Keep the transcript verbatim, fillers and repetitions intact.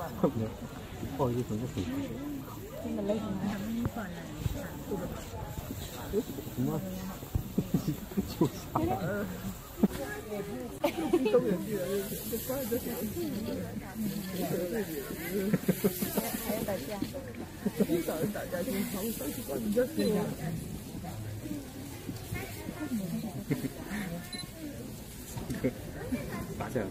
不好意思，这是这个类型还没算呢。 什么？就啥？都有剧了，这关这是。 还有打架。 你找人打架经常，我上去管你这事。打架。